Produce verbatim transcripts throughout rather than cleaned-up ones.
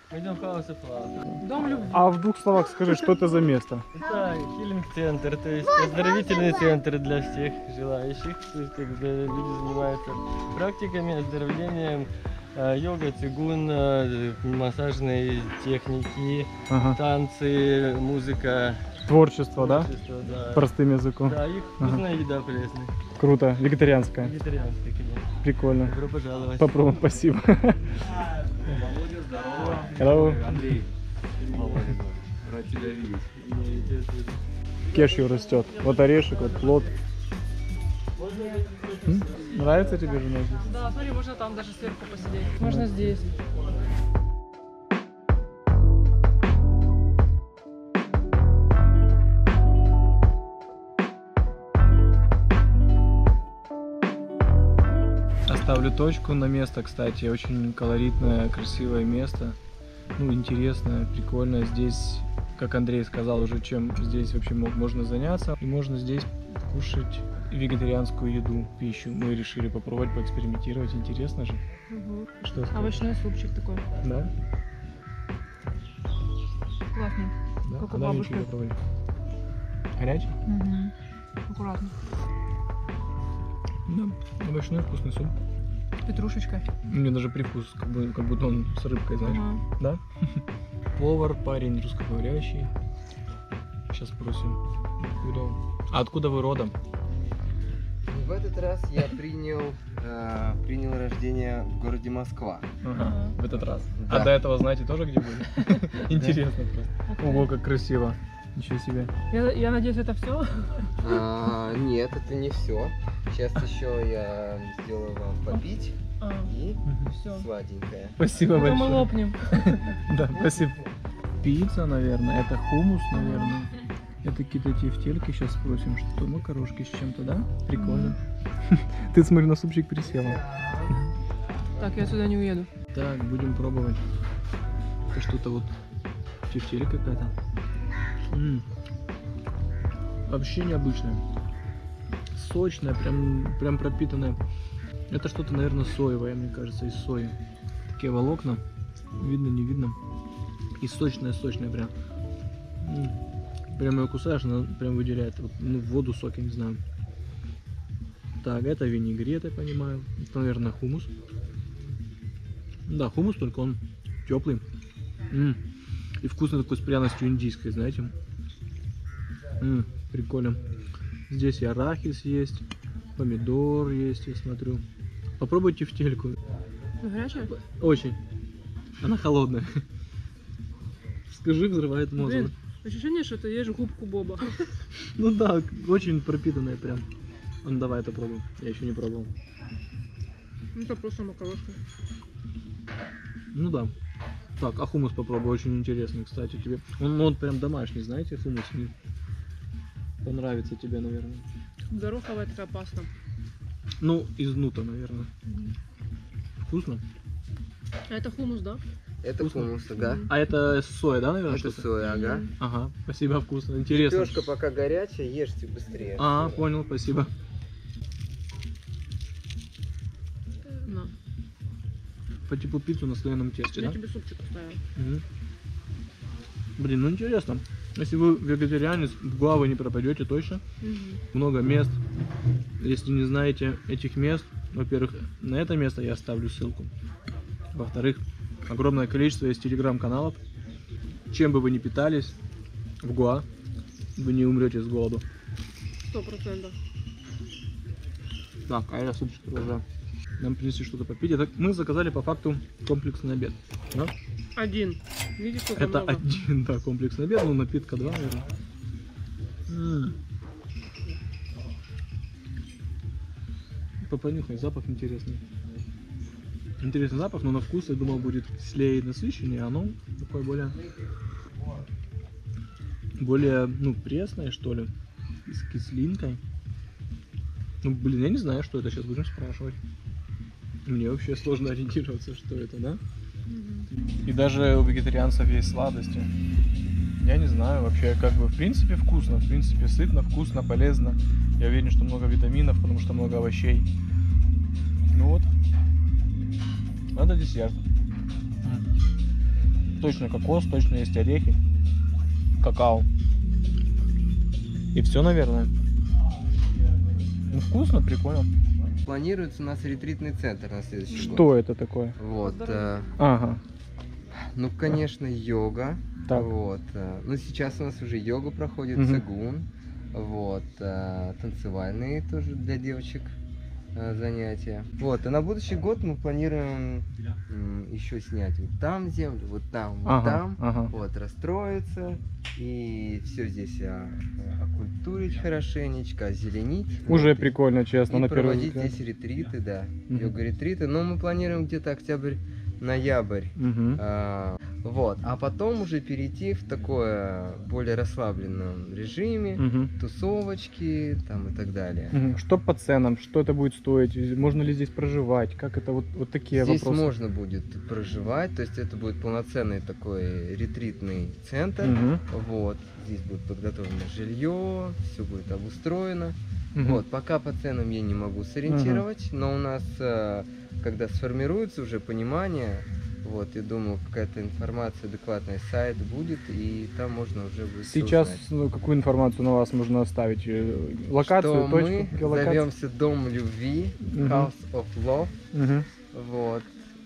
Идем в Хаус и Флаг. Дом любви. А в двух словах скажи, что это за место? Это хилинг-центр, то есть оздоровительный центр для всех желающих. То есть как бы люди занимаются практиками, оздоровлением, э, йога, цигун, э, массажные техники, Ага. танцы, музыка. Творчество, да? творчество, да? Простым языком. Да, и вкусная еда полезная. Круто. Вегетарианская. Вегетарианская, конечно. Прикольно. Добро пожаловать. Попробуем, спасибо. Hello. Андрей, Володя, рад тебя видеть. Кешью растет. Вот орешек, вот плод. М? Нравится тебе жена здесь? Да, смотри, можно там даже сверху посидеть. Можно здесь. Ставлю точку на место, кстати, очень колоритное, красивое место, ну, интересное, прикольное. Здесь, как Андрей сказал, уже чем здесь вообще можно заняться, и можно здесь кушать вегетарианскую еду, пищу. Мы решили попробовать, поэкспериментировать, интересно же. Угу. Что сказать? Овощной супчик такой. Да? Классный. Да? Как у А давай бабушки. еще попробуем. Горячий? Угу. Аккуратно. Да, овощной вкусный суп. Петрушечкой. Мне даже привкус, как, бы, как будто он с рыбкой, знаешь. Ага. Да? Повар, парень русскоговорящий. Сейчас спросим, откуда он. А откуда вы родом? В этот раз я принял, э, принял рождение в городе Москва. Ага, в этот раз. Да. А до этого, знаете, тоже где были? Интересно просто. Ого, как красиво. Ничего себе. Я, я надеюсь, это все? А, нет, это не все. Сейчас еще я сделаю вам попить А, и все. сладенькое. Спасибо Потом мы большое. лопнем. Да, спасибо. Пицца, наверное, это хумус, наверное. Это какие-то тефтельки, сейчас спросим, что макарошки с чем-то, да? Прикольно. Ты, смотри, на супчик присела. Так, я сюда не уеду. Так, будем пробовать. Это что-то вот тефтелька какая-то. М. Вообще необычное. Сочное, прям, прям пропитанное. Это что-то, наверное, соевое, мне кажется, из сои. Такие волокна. Видно, не видно. И сочное-сочное прям. М. Прям ее кусаешь, она прям выделяет. Вот, ну, воду, сок, я не знаю. Так, это винегрет, я понимаю. Это, наверное, хумус. Да, хумус, только он теплый. М. И вкусный такой с пряностью индийской, знаете. М, прикольно. Здесь и арахис есть, помидор есть, я смотрю. Попробуйте тефтельку. Горячая? Очень. Она холодная. Скажи, взрывает мозг. Блин, ощущение, что ты ешь губку Боба. Ну да, очень пропитанная прям. Ну давай это пробуем. Я еще не пробовал. Ну это просто макарошка. Ну да. Так, а хумус попробуй, очень интересный, кстати, тебе. Он, он прям домашний, знаете, хумус. Мне понравится тебе, наверное. Гороховая такая паста. Ну, из нута, наверное. Вкусно? А это хумус, да? Это Вкусно. хумус, ага. А это соя, да, наверное? Это что-то? соя, ага. Ага, спасибо, вкусно, интересно. Лепешка пока горячая, ешьте быстрее. А, понял, спасибо. На. По типу пиццу на слоеном тесте, Я да? тебе супчик оставила. Мгм. Блин, ну интересно. Если вы вегетарианец, в Гоа вы не пропадете точно. Мгм. Много мест. Если не знаете этих мест, во-первых, на это место я оставлю ссылку. Во-вторых, огромное количество есть телеграм-каналов. Чем бы вы ни питались в Гоа, вы не умрете с голоду. Сто процентов. Так, а я супчик продолжаю. Нам принесли что-то попить. Это мы заказали по факту комплексный обед. Да? Один. Видишь, сколько Это много? один, да, комплексный обед, ну напитка два, наверное. М. Попонюхай, запах интересный. Интересный запах, но на вкус, я думал, будет кислее и насыщеннее, а оно такое более, более, ну, пресное, что ли, с кислинкой. Ну, блин, я не знаю, что это, сейчас будем спрашивать. Мне вообще сложно ориентироваться, что это, да? И даже у вегетарианцев есть сладости. Я не знаю, вообще, как бы, в принципе, вкусно, в принципе, сытно, вкусно, полезно. Я уверен, что много витаминов, потому что много овощей. Ну вот. Надо десерт. точно кокос, точно есть орехи, какао. И все, наверное. Ну, вкусно, прикольно. Планируется у нас ретритный центр на следующий год. Что это такое? Вот. э, Ага. ну, конечно, йога. Так. Вот. э, ну, сейчас у нас уже йога проходит, Мгм. цигун. Вот. э, танцевальные тоже для девочек э, занятия. Вот. И на будущий год мы планируем м, еще снять вот там землю, вот там, вот Ага, там. ага. Вот, расстроиться и все здесь а, а, окультурить хорошенечко, озеленить. Уже Вот, и- прикольно, честно, и на первый проводить взгляд. здесь ретриты, да, Мгм. йога-ретриты. Но мы планируем где-то октябрь-ноябрь. Мгм. А, вот, а потом уже перейти в такое более расслабленном режиме, Мгм. тусовочки там и так далее. Мгм. Что по ценам? Что это будет стоить? Можно ли здесь проживать? Как это вот, вот такие Здесь вопросы? можно будет проживать, то есть это будет полноценный такой ретритный центр. Мгм. Вот, здесь будет подготовлено жилье, все будет обустроено. Мгм. Вот, пока по ценам я не могу сориентировать, но у нас, э, когда сформируется уже понимание, вот, я думаю, какая-то информация, адекватный сайт будет, и там можно уже будет всё Сейчас узнать. ну, какую информацию на вас можно оставить? Э, Локацию, Что точку, мы геолокацию? зовемся Дом любви, Мгм. House of Love, Мгм. вот,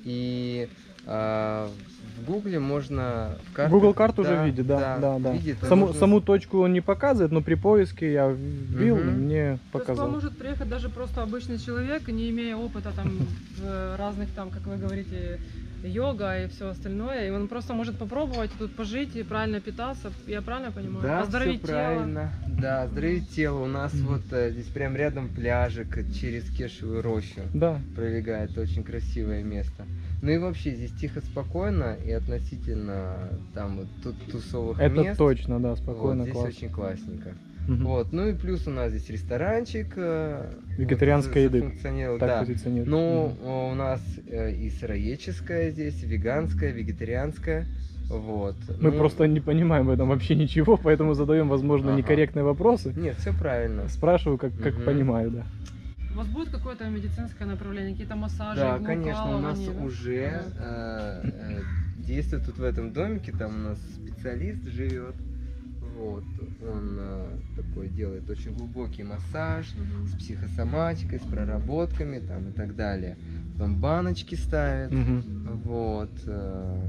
и а, в Гугле можно в картах- Google карту да, уже видит, да, да, да. видит, и Саму, можно- саму точку он не показывает, но при поиске я вбил, и Мгм. мне То есть к вам показал. может приехать даже просто обычный человек, не имея опыта там в разных там, как вы говорите, йога и все остальное, и он просто может попробовать тут пожить и правильно питаться, я правильно понимаю? Да, Оздоровить всё тело. правильно. Да, оздоровить тело. У нас Мгм. вот э, здесь прям рядом пляжик через Кешевую рощу Да. пролегает, очень красивое место. Ну и вообще здесь тихо, спокойно и относительно там вот тут тусовых Это мест. точно, да, Вот, спокойно, здесь классно. очень классненько. Мгм. Вот, ну и плюс у нас здесь ресторанчик. э, Вегетарианской вот, еды. зафункционировал, Так да. позиционирует. Ну, Мгм. э, у нас э, и сыроедческая здесь, веганская, вегетарианская. Вот. Мы Ну, просто не понимаем в этом вообще ничего, поэтому задаем, возможно, Ага. некорректные вопросы. Нет, все правильно. Спрашиваю, как, как Мгм. понимаю, да. У вас будет какое-то медицинское направление, какие-то массажи, Да, конечно, у нас иглоукалывания, да? уже э, э, действует тут в этом домике, там у нас специалист живет. Вот, он э, такой делает очень глубокий массаж Мгм. с психосоматикой, с проработками там и так далее. Там баночки ставит. Мгм. Вот. э,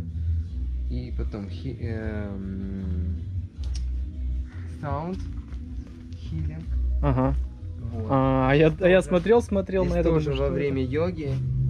И потом хи- эм, саунд хилинг. Ага. Вот. А, а я, а я Тоже. смотрел, смотрел Здесь на это. тоже думаю, во что время йоги.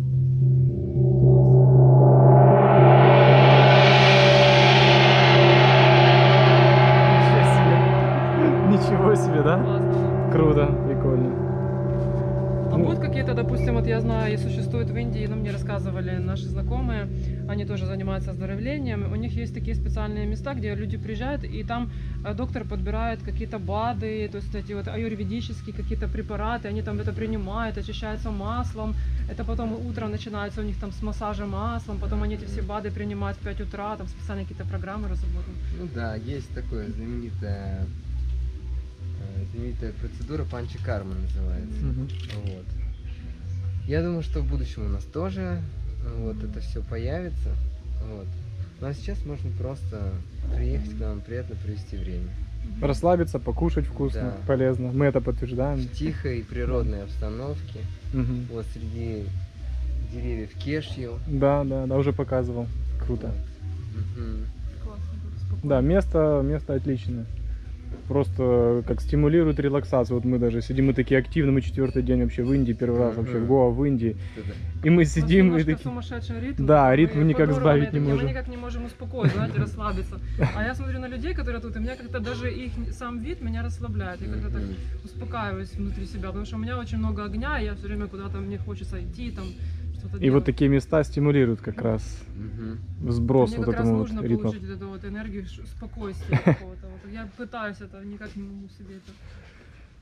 это- Ничего себе, да? Классно. Круто, прикольно. А Ну. будут какие-то, допустим, вот я знаю, и существует в Индии, ну, мне рассказывали наши знакомые, они тоже занимаются оздоровлением, у них есть такие специальные места, где люди приезжают, и там э, доктор подбирает какие-то БАДы, то есть эти вот аюрведические какие-то препараты, они там это принимают, очищаются маслом, это потом утром начинается у них там с массажа маслом, потом они эти все БАДы принимают в пять утра, там специальные какие-то программы разработаны. Ну да, есть такое знаменитая, э, знаменитая процедура панчи карма называется. Мгм. Вот. Я думаю, что в будущем у нас тоже э, вот это все появится. Вот. Ну а сейчас можно просто приехать к нам, приятно провести время. Расслабиться, покушать вкусно, Да. полезно. Мы это подтверждаем. В тихой природной обстановке, Мгм. вот среди деревьев кешью. Да, да, да, уже показывал. Круто. Вот. Мгм. Классно, спокойно. Да, место, место отличное. Просто как стимулирует релаксацию. Вот мы даже сидим, мы такие активные, мы четвертый день вообще в Индии, первый раз вообще в Мгм. Гоа, в Индии. Это- И мы У нас сидим и немножко такие... сумасшедший ритм. Да, мы ритм никак подорваны сбавить не такие, можем. Мы никак не можем успокоить, знаете, расслабиться. А я смотрю на людей, которые тут, и меня как-то даже их сам вид меня расслабляет. Я как-то так Мгм. успокаиваюсь внутри себя, потому что у меня очень много огня, и я все время куда-то мне хочется идти, там что-то И делать. вот такие места стимулируют как раз Мгм. сброс Мне вот как раз этому вот нужно ритму. получить вот эту вот энергию ш- спокойствия какого-то. Вот. Я пытаюсь это, никак не могу себе это.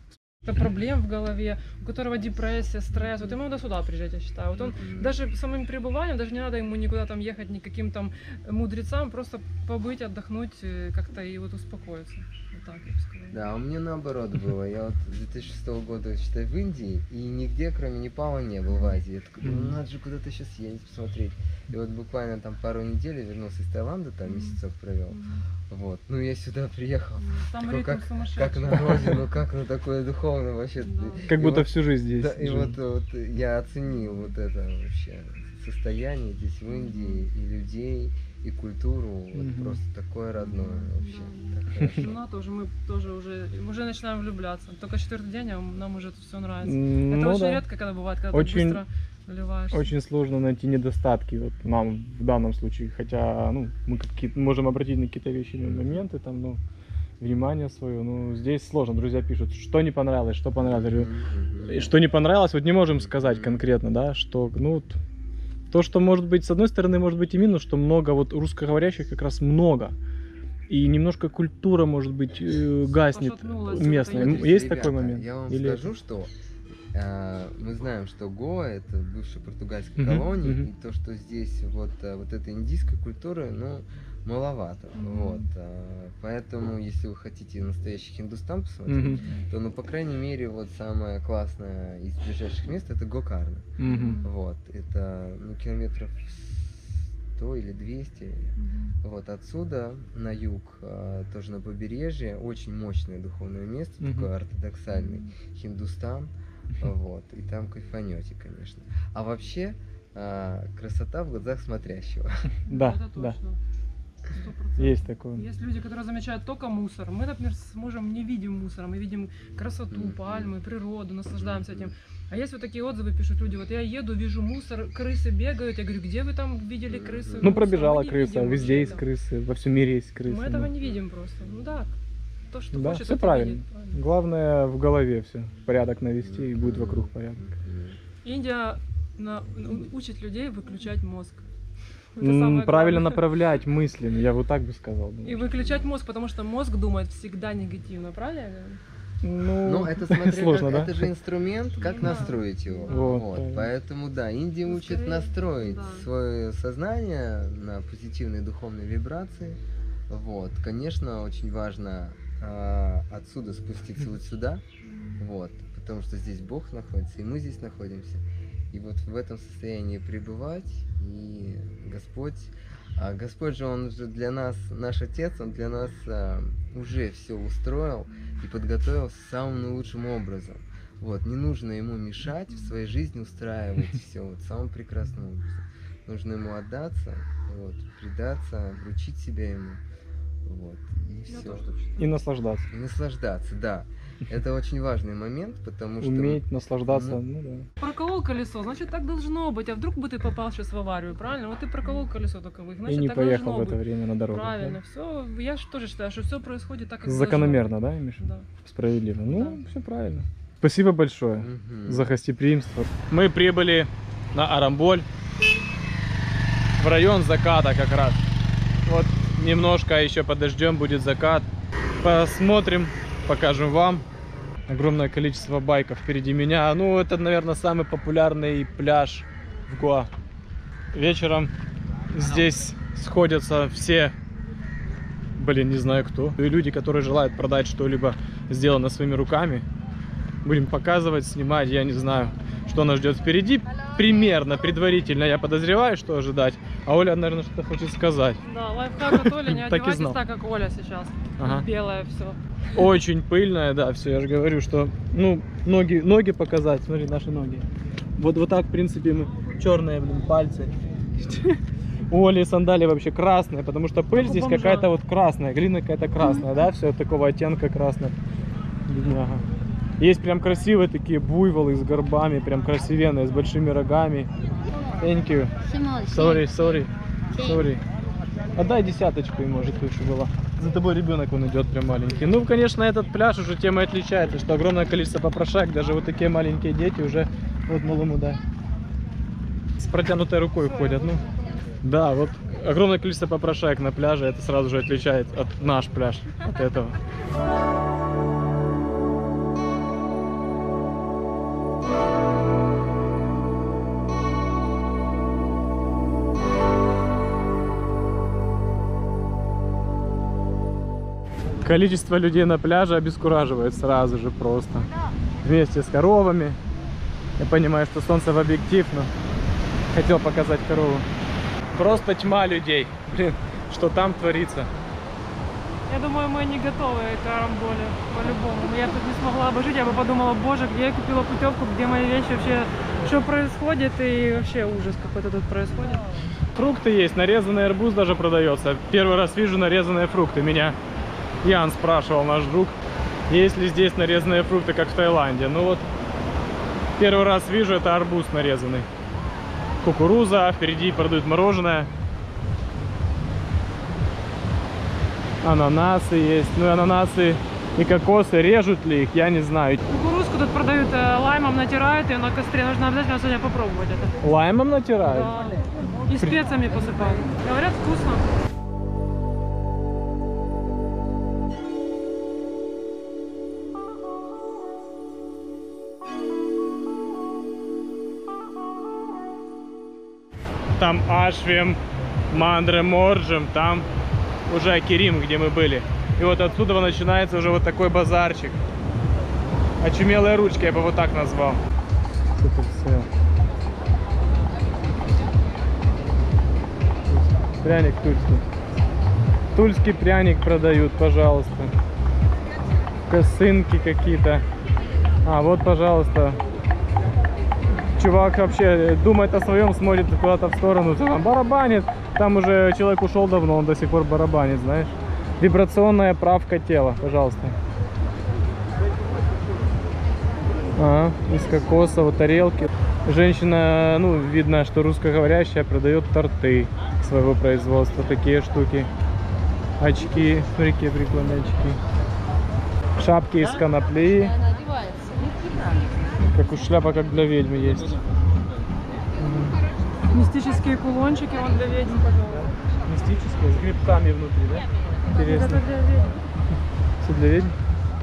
проблем в голове, у которого депрессия, стресс. Вот ему надо сюда приезжать, я считаю. Вот он даже самым пребыванием, даже не надо ему никуда там ехать, никаким там мудрецам, просто побыть, отдохнуть э, как-то и вот успокоиться. Вот так я бы сказала. Да, у меня наоборот было. Я вот с две тысячи шестого года, считай, в Индии, и нигде, кроме Непала, не был в Азии. Я такой, ну надо же куда-то сейчас ездить, посмотреть. И вот буквально там пару недель я вернулся из Таиланда, там месяцок провел. Вот. Ну я сюда приехал. Там Такой, ритм как, сумасшедший. как на родину, как на такое духовное вообще. Да. Как И будто вот- всю жизнь здесь. Да, и жил. вот, вот я оценил вот это вообще состояние здесь в Индии, и людей, и культуру. Вот Мгм. просто такое родное вообще. Да. Так хорошо. Жена тоже, мы тоже уже, уже начинаем влюбляться. Только четвертый день, а нам уже это все нравится. М, Это ну очень да. редко, когда бывает, когда Очень- ты быстро вливаешься. Очень сложно найти недостатки вот нам в данном случае, хотя ну, мы какие можем обратить на какие-то вещи, на моменты, там, ну, внимание свое, ну, здесь сложно, друзья пишут, что не понравилось, что понравилось, Я говорю, Мгм. и что не понравилось, вот не можем сказать конкретно, да, что, ну, вот, то, что может быть, с одной стороны, может быть и минус, что много вот русскоговорящих как раз много, и немножко культура, может быть, э, гаснет Пошатнулась, местная, это М, Смотрите, есть ребята, такой момент? Я вам Или- скажу, что э, мы знаем, что Гоа это бывшая португальская Мгм, колония, мгм. и то, что здесь вот, э, вот этой индийской культуры, ну, маловато. Мгм. Вот. э, Поэтому, если вы хотите настоящий Хиндустан посмотреть, Мгм, то, ну, по крайней мере, вот самое классное из ближайших мест это Гокарна. мгм, Вот. Это, ну, километров сто или двести. Мгм. Вот отсюда на юг, а, тоже на побережье, очень мощное духовное место, Мгм. такой ортодоксальный Хиндустан, вот, и там кайфанете, конечно. А вообще, а, красота в глазах смотрящего. Да, Это да, точно. Сто процентов. есть такое. Есть люди, которые замечают только мусор. Мы, например, с мужем не видим мусора, мы видим красоту, Мгм. пальмы, природу, наслаждаемся Мгм. этим. А есть вот такие отзывы, пишут люди, вот я еду, вижу мусор, крысы бегают, я говорю, где вы там видели крысы? Ну, мусор? пробежала Мы не крыса, видим везде вообще есть этого. крысы, во всем мире есть крысы. Мы этого ну. не видим просто. Ну да, то, что Да, хочет, все это правильно. видит, правильно. Главное в голове все. Порядок навести, и будет вокруг порядок. Мгм. Индия на- у- учит людей выключать мозг. Это М, самое Правильно главное. направлять мысли, ну, я вот так бы сказал. И выключать мозг, потому что мозг думает всегда негативно, правильно я говорю? Ну, Ну, это смотря сложно, как, да? это же инструмент, как Да. настроить его. Вот, Вот, правильно. поэтому, да, Индия Ну, учит скорее, настроить да. свое сознание на позитивные духовные вибрации. Вот, конечно, очень важно а, отсюда спуститься вот сюда, вот, потому что здесь Бог находится, и мы здесь находимся. И вот в этом состоянии пребывать, и Господь, а Господь же, Он же для нас, наш Отец, Он для нас а, уже все устроил и подготовил самым наилучшим образом. Вот, не нужно Ему мешать в своей жизни устраивать все вот самым прекрасным образом. Нужно Ему отдаться, вот, предаться, вручить себя Ему, вот, и Я все. тоже так считаю. И наслаждаться. И наслаждаться, да. Это очень важный момент, потому что... Уметь наслаждаться, Ну, ну да. Проколол колесо, значит так должно быть. А вдруг бы ты попал сейчас в аварию, правильно? Вот ты проколол колесо только, И значит не так поехал должно в это быть. время на дорогу. Правильно, все. Я же тоже считаю, что все происходит так, как должно Закономерно, да, Миша? быть. Да. Справедливо. Ну, Да. все правильно. Спасибо большое Мгм. за гостеприимство. Мы прибыли на Арамболь, в район заката как раз. Вот немножко еще подождем, будет закат. Посмотрим, покажем вам. Огромное количество байков впереди меня. Ну, это, наверное, самый популярный пляж в Гоа. Вечером здесь сходятся все, блин, не знаю кто, и люди, которые желают продать что-либо сделанное своими руками. Будем показывать, снимать, я не знаю, что нас ждет впереди. Примерно, предварительно я подозреваю, что ожидать. А Оля, наверное, что-то хочет сказать. Да, лайфхак от Оли, не Так и одевайтесь знал. так, как Оля сейчас. Ага. Белое все. Очень пыльная, да, все, я же говорю, что, ну, ноги, ноги показать, смотри, наши ноги. Вот, вот так, в принципе, мы, черные, блин, пальцы. У Оли сандалии вообще красные, потому что пыль Как у здесь бомжа. какая-то вот красная, глина какая-то красная, да, все такого оттенка красная. Бедняга. Есть прям красивые такие буйволы с горбами, прям красивенные, с большими рогами. Thank you. Sorry, sorry, sorry. Отдай десяточку, и может лучше было. За тобой ребенок он идет прям маленький. Ну, конечно, этот пляж уже тем и отличается, что огромное количество попрошаек, даже вот такие маленькие дети уже вот малому, да, с протянутой рукой ходят. Ну, да, вот огромное количество попрошаек на пляже, это сразу же отличает от наш пляж, от этого. Количество людей на пляже обескураживает сразу же просто. Вместе с коровами. Я понимаю, что солнце в объектив, но хотел показать корову. Просто тьма людей. Блин, что там творится. Я думаю, мы не готовы к карамболе, по-любому. Я тут не смогла бы жить, я бы подумала, боже, где я купила путевку, где мои вещи, вообще, что происходит, и вообще ужас какой-то тут происходит. Фрукты есть, нарезанный арбуз даже продается. Первый раз вижу нарезанные фрукты. Меня Ян спрашивал, наш друг, есть ли здесь нарезанные фрукты, как в Таиланде. Ну вот, первый раз вижу, это арбуз нарезанный. Кукуруза, впереди продают мороженое. Ананасы есть. Ну и ананасы и кокосы, режут ли их, я не знаю. Кукурузку тут продают, э, лаймом натирают ее на костре. Нужно обязательно сегодня попробовать это. Лаймом натирают? Да. И специями посыпают. Говорят, вкусно. Там Ашвим, Мандре Морджем, там уже Керим, где мы были. И вот отсюда начинается уже вот такой базарчик. Очумелые ручки, я бы вот так назвал. Тут все. Пряник тульский. Тульский пряник продают, пожалуйста. Косынки какие-то. А, вот, пожалуйста. Чувак вообще думает о своем, смотрит куда-то в сторону, там барабанит. Там уже человек ушел давно, он до сих пор барабанит, знаешь. Вибрационная правка тела, пожалуйста. А, из кокосовой тарелки. Женщина, ну, видно, что русскоговорящая, продает торты своего производства. Такие штуки. Очки, смотри, какие прикольные очки. Шапки из конопли. Как у шляпа, как для ведьмы есть. Мистические кулончики, он для ведьм, пожалуйста. Мистические, с грибками внутри, да? Интересно. Это для ведьм. Все для ведьм?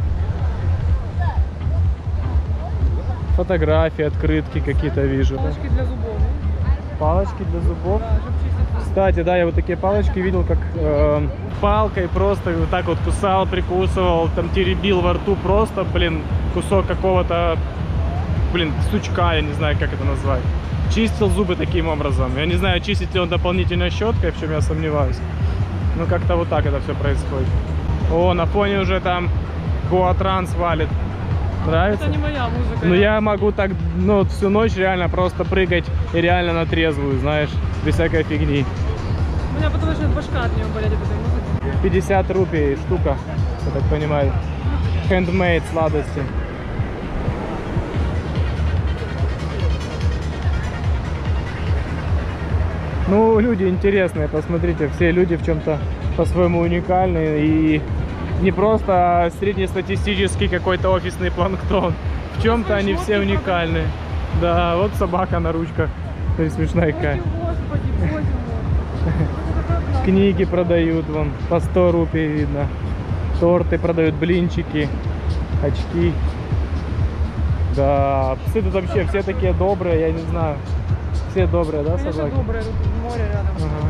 Фотографии, открытки какие-то вижу. Палочки Да? для зубов. Палочки для зубов. Да, чтобы чистить. Кстати, да, я вот такие палочки видел, как э, палкой просто вот так вот кусал, прикусывал, там теребил во рту просто, блин, кусок какого-то, блин, сучка, я не знаю, как это назвать. Чистил зубы таким образом. Я не знаю, чистит ли он дополнительной щеткой, в чем я сомневаюсь. Но как-то вот так это все происходит. О, на фоне уже там Гоа-транс валит. Нравится? Это не моя музыка. Ну я могу так, ну, всю ночь реально просто прыгать и реально на трезвую, знаешь, без всякой фигни. У меня потом начнет башка от нее болеть от этой музыки. пятьдесят рупий штука, я так понимаю. Handmade сладости. Ну, люди интересные, посмотрите, все люди в чем-то по-своему уникальные. И не просто среднестатистический какой-то офисный планктон. В чем-то они все уникальные. Да, вот собака на ручках. То есть смешная какая. Господи, боже мой. Книги продают, вон, по сто рупий видно. Торты продают, блинчики, очки. Да, псы тут вообще все такие добрые, я не знаю. Все добрые, да, Конечно, собаки? доброе, тут море рядом. Ага.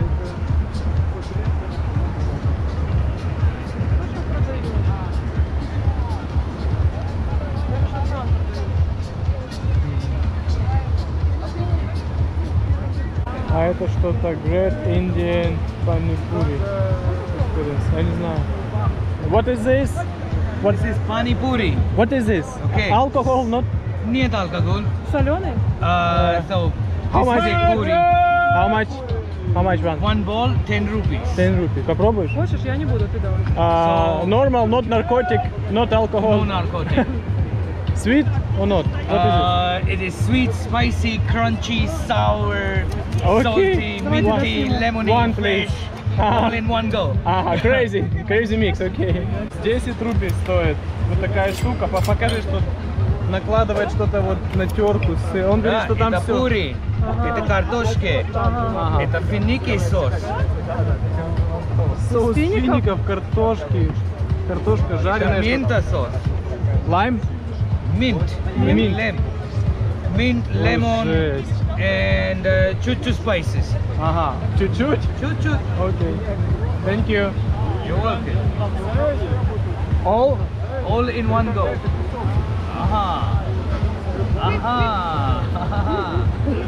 А это что-то Great Indian Panipuri. Я не знаю. What is this? What This is Pani Puri. What is this? Okay. Alcohol, not. Нет alcohol. Соленый? Uh, so How this much? is a puri. How much? How much one? One ball, ten rupees. ten rupees. Попробуешь? Хочешь? Я не буду, ты давай. Uh, So- normal, not narcotic, not alcohol. No narcotic. Sweet or not? What uh, it is sweet, spicy, crunchy, sour, Okay. salty, minty, One- lemony, one, fresh, please. all in one go. is it? Ага, crazy, crazy mix, окей. десять рупий стоит вот такая штука. По- Покажи, что накладывает что-то вот на терку. с- Он говорит, Да, что там это все. пури, это картошки, Ага. это финики сос. Соус фиников? фиников, картошки, картошка Это жареная. мента сос. Лайм? Mint, Mint. mint, lem, mint, lemon, жесть. and uh, choo-choo spices. Ага, чуть-чуть? Choo-choo. Окей. Thank you. You're welcome. All, all in one go. Aha. Aha. Aha.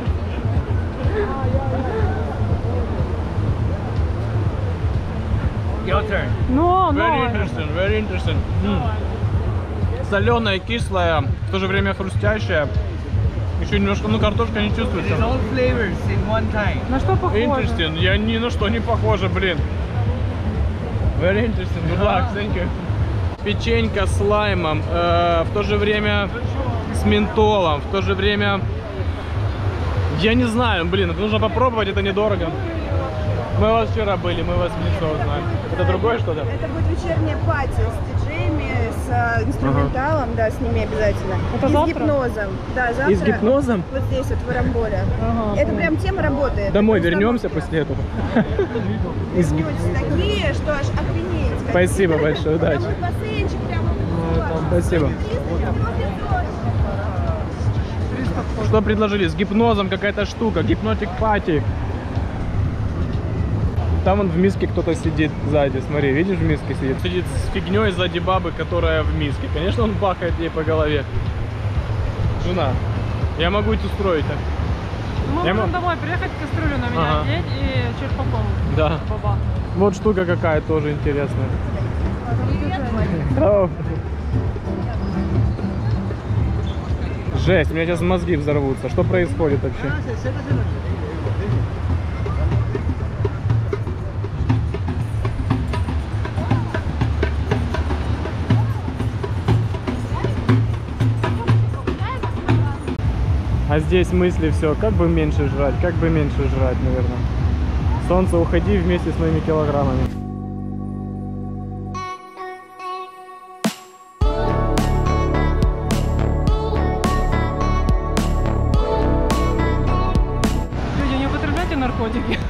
Your turn. No, Very no. interesting, very interesting. Соленая, кислая, в то же время хрустящая. Еще немножко, ну картошка не чувствуется. It's all flavors in one time. На что похоже? Interesting. Я ни на что не похоже, блин. Very interesting. Good luck. Thank you. Печенька с лаймом, э, в то же время с ментолом, в то же время... Я не знаю, блин, это нужно попробовать, это недорого. Мы у вас вчера были, мы вас в лицо знаем. Это другое что-то? Это будет вечерняя пати с диджеями, с э, инструменталом, да, с ними обязательно. Это и завтра? с гипнозом. Да, завтра. И с гипнозом? Вот здесь вот в Арамболе. Ага, Это прям тема работает. Домой Это вернемся установка. после этого. Вернётесь такие, что аж охренеть. Спасибо большое, удачи. Там вот бассейнчик прямо. Спасибо. Что предложили? С гипнозом какая-то штука, гипнотик пати. Там вон в миске кто-то сидит сзади, смотри, видишь, в миске сидит? Сидит с фигней сзади бабы, которая в миске. Конечно, он бахает ей по голове. Жена, я могу это устроить, так? Мы Я можем мо- домой приехать, кастрюлю на меня Ага. одеть и черпаком. Да. Баба. Вот штука какая тоже интересная. Здорово. Жесть, у меня сейчас мозги взорвутся. Что происходит вообще? А здесь мысли все, как бы меньше жрать, как бы меньше жрать, наверное. Солнце, уходи вместе с моими килограммами. Люди, не употребляйте наркотики.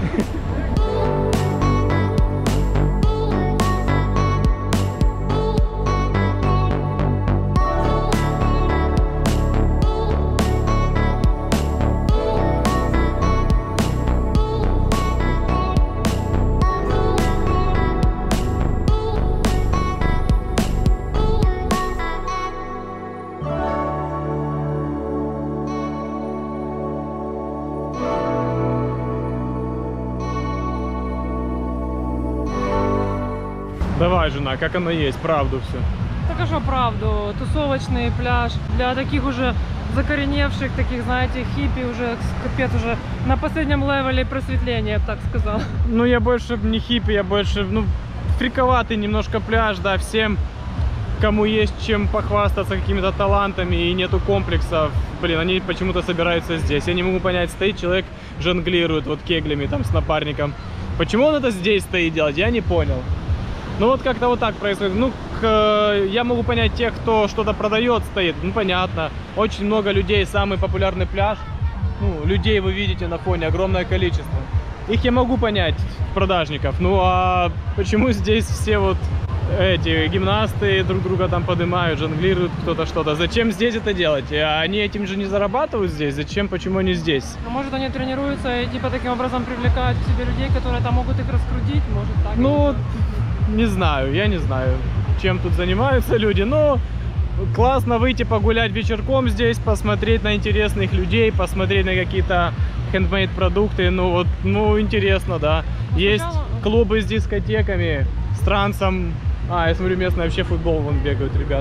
Давай, жена, как оно есть, правду все. Так а что, правду, тусовочный пляж для таких уже закореневших, таких, знаете, хиппи, уже капец, уже на последнем левеле просветления, я бы так сказала. Ну, я больше не хиппи, я больше, ну, фриковатый немножко пляж, да, всем, кому есть чем похвастаться какими-то талантами и нету комплексов, блин, они почему-то собираются здесь. Я не могу понять, стоит человек, жонглирует вот кеглями там с напарником. Почему он это здесь стоит делать, я не понял. Ну вот как-то вот так происходит. Ну, к, я могу понять тех, кто что-то продает, стоит. Ну, понятно. Очень много людей, самый популярный пляж. Ну, людей вы видите на фоне, огромное количество. Их я могу понять, продажников. Ну, а почему здесь все вот эти гимнасты друг друга там поднимают, жонглируют кто-то что-то? Зачем здесь это делать? А они этим же не зарабатывают здесь? Зачем, почему они здесь? А может, они тренируются и типа таким образом привлекают к себе людей, которые там могут их раскрутить, может так? Ну, не знаю, я не знаю, чем тут занимаются люди, но классно выйти погулять вечерком здесь, посмотреть на интересных людей, посмотреть на какие-то хендмейд продукты, ну вот, ну интересно, да. Есть клубы с дискотеками, с трансом, а, я смотрю, местные вообще футбол вон бегают ребята.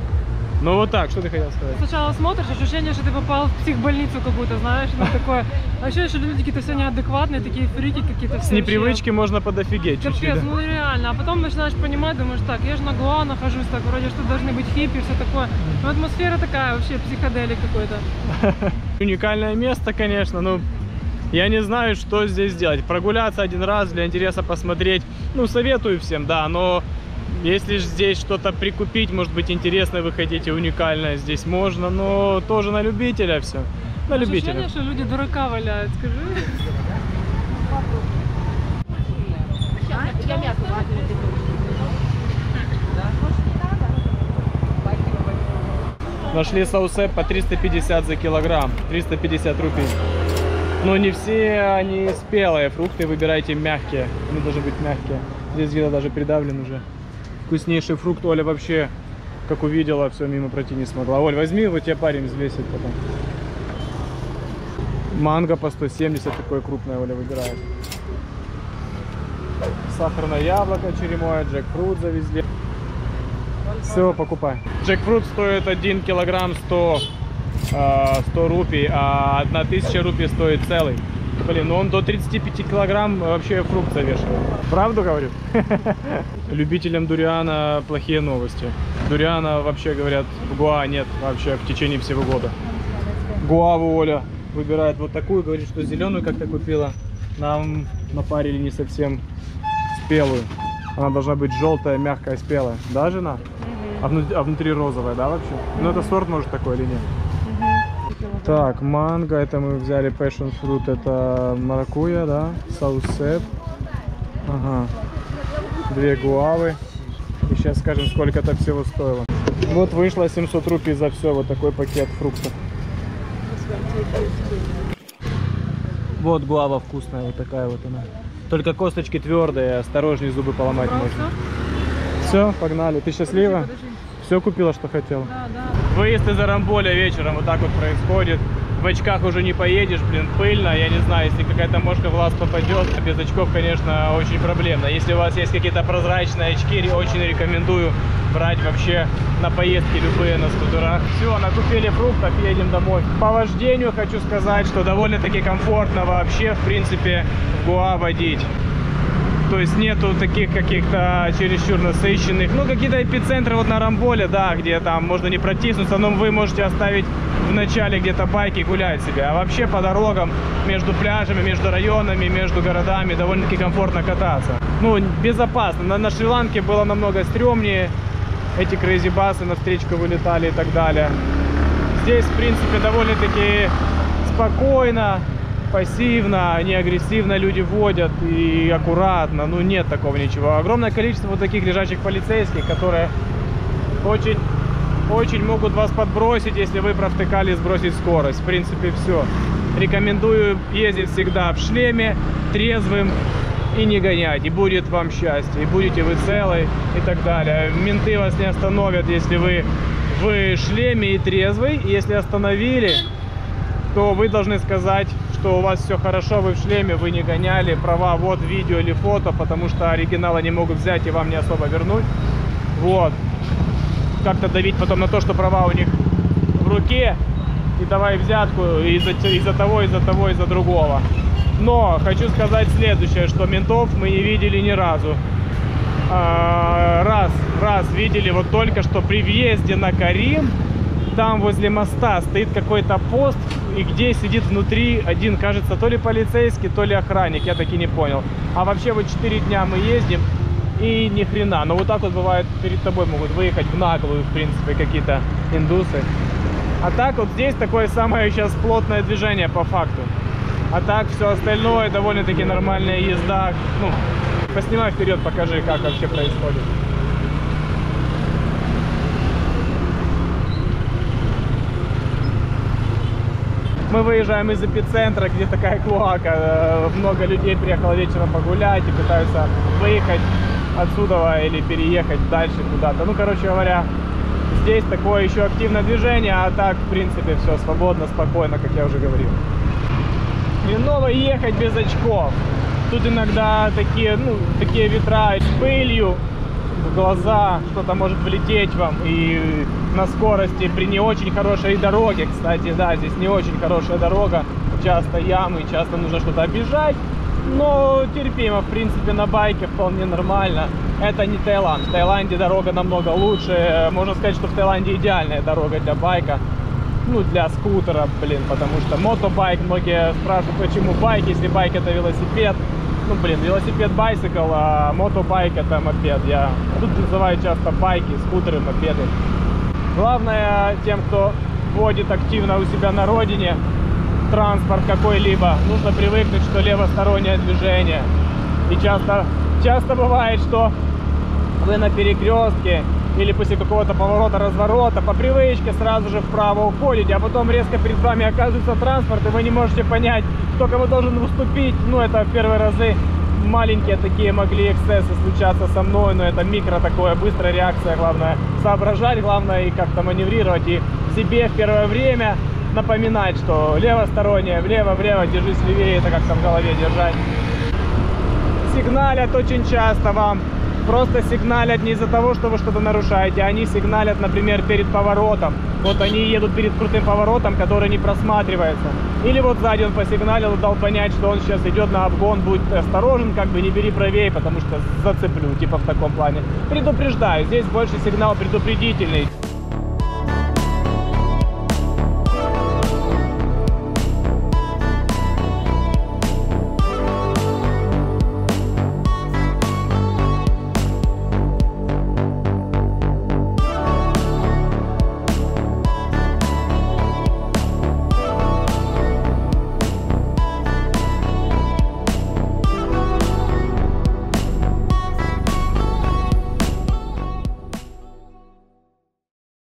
Ну вот так, что ты хотел сказать? Сначала смотришь, ощущение, что ты попал в психбольницу какую-то, знаешь, ну такое. Ощущение, что люди какие-то все неадекватные, такие фрики какие-то. С непривычки можно подофигеть чуть-чуть. Капец, Да? ну реально. А потом начинаешь понимать, думаешь, так, я же на Гоа нахожусь, так вроде что должны быть хиппи, все такое. Но атмосфера такая вообще, психоделик какой-то. Уникальное место, конечно, но я не знаю, что здесь делать. Прогуляться один раз для интереса посмотреть, ну советую всем, да, но если же здесь что-то прикупить, может быть интересное вы хотите, уникальное здесь можно, но тоже на любителя все. На любителя. Ощущение, что люди дурака валяют, скажи. Нашли саусеп по триста пятьдесят за килограмм, триста пятьдесят рупий. Но не все они спелые, фрукты выбирайте мягкие, они должны быть мягкие. Здесь где-то даже придавлен уже. Вкуснейший фрукт. Оля вообще, как увидела, все мимо пройти не смогла. Оль, возьми, вот тебе парень взвесит потом. Манго по сто семьдесят, такое крупное Оля выбирает. Сахарное яблоко черемое, джекфрут завезли. Все, покупай. Джекфрут стоит один килограмм сто, сто рупий, а одна тысяча рупий стоит целый. Блин, ну он до тридцати пяти килограмм вообще фрукт завешивает. Правду говорю? Любителям дуриана плохие новости. Дуриана вообще, говорят, в Гоа нет вообще в течение всего года. Гуаву Оля выбирает вот такую, говорит, что зеленую как-то купила. Нам напарили не совсем спелую. Она должна быть желтая, мягкая, спелая. Да, жена? А, внутри, а внутри розовая, да, вообще? Ну, это сорт, может, такой или нет? Так, манго, это мы взяли, passion fruit, это маракуйя, да, саусеп. Ага. Две гуавы. И сейчас скажем, сколько это всего стоило. Вот вышло семьсот рупий за все, вот такой пакет фруктов. Вот гуава вкусная, вот такая вот она. Только косточки твердые, осторожней, зубы поломать можно. Все, погнали. Ты счастлива? Все купила, что хотела? Да, да. Выезд из Арамболя вечером вот так вот происходит. В очках уже не поедешь, блин, пыльно. Я не знаю, если какая-то мошка в глаз попадет. Без очков, конечно, очень проблемно. Если у вас есть какие-то прозрачные очки, очень рекомендую брать вообще на поездки любые на скутерах. Все, накупили фруктов, едем домой. По вождению хочу сказать, что довольно-таки комфортно вообще, в принципе, в Гоа водить. То есть нету таких каких-то чересчур насыщенных. Ну, какие-то эпицентры вот на Арамболе, да, где там можно не протиснуться, но вы можете оставить в начале где-то байки гулять себе. А вообще по дорогам, между пляжами, между районами, между городами довольно-таки комфортно кататься. Ну, безопасно. На, на Шри-Ланке было намного стрёмнее. Эти крейзи-басы на встречку вылетали и так далее. Здесь, в принципе, довольно-таки спокойно, пассивно, не агрессивно люди водят и аккуратно. Ну, нет такого ничего. Огромное количество вот таких лежачих полицейских, которые очень, очень могут вас подбросить, если вы провтыкали сбросить скорость. В принципе, все. Рекомендую ездить всегда в шлеме, трезвым и не гонять. И будет вам счастье, и будете вы целы и так далее. Менты вас не остановят, если вы в шлеме и трезвый. Если остановили, то вы должны сказать, что у вас все хорошо, вы в шлеме, вы не гоняли, права вот, видео или фото, потому что оригиналы не могут взять и вам не особо вернуть. Вот. Как-то давить потом на то, что права у них в руке, и давай взятку из-за из-за того, из-за того, из-за другого. Но хочу сказать следующее, что ментов мы не видели ни разу. А, раз, раз видели вот только что при въезде на Карим. Там возле моста стоит какой-то пост, и где сидит внутри один, кажется, то ли полицейский, то ли охранник, я таки не понял. А вообще вот четыре дня мы ездим, и ни хрена. Но вот так вот бывает, перед тобой могут выехать в наглую, в принципе, какие-то индусы. А так вот здесь такое самое сейчас плотное движение по факту. А так все остальное довольно-таки нормальная езда. Ну, поснимай вперед, покажи, как вообще происходит. Мы выезжаем из эпицентра, где такая клоака. Много людей приехало вечером погулять и пытаются выехать отсюда или переехать дальше куда-то. Ну, короче говоря, здесь такое еще активное движение, а так, в принципе, все свободно, спокойно, как я уже говорил. Хреново ехать без очков. Тут иногда такие, ну, такие ветра с пылью в глаза, что-то может влететь вам. И на скорости при не очень хорошей дороге, кстати, да, здесь не очень хорошая дорога, часто ямы, часто нужно что-то объезжать. Но терпимо, в принципе, на байке вполне нормально. Это не Таиланд. В Таиланде дорога намного лучше. Можно сказать, что в Таиланде идеальная дорога для байка. Ну, для скутера, блин, потому что мотобайк, многие спрашивают, почему байк, если байк это велосипед. Ну, блин, велосипед байсикл, а мотобайк это мопед. Я тут называю часто байки, скутеры, мопеды. Главное, тем, кто водит активно у себя на родине транспорт какой-либо, нужно привыкнуть, что левостороннее движение. И часто, часто бывает, что вы на перекрестке или после какого-то поворота, разворота по привычке сразу же вправо уходите, а потом резко перед вами оказывается транспорт, и вы не можете понять, кто кому должен уступить. Ну, это в первые разы маленькие такие могли эксцессы случаться со мной, но это микро такое, быстрая реакция, главное соображать, главное и как-то маневрировать, и себе в первое время напоминать, что левостороннее, влево-влево, держись левее, это как-то в голове держать. Сигналят очень часто вам, просто сигналят не из-за того, что вы что-то нарушаете, они сигналят, например, перед поворотом. Вот они едут перед крутым поворотом, который не просматривается. Или вот сзади он посигналил, дал понять, что он сейчас идет на обгон, будь осторожен, как бы не бери правее, потому что зацеплю, типа в таком плане. Предупреждаю, здесь больше сигнал предупредительный.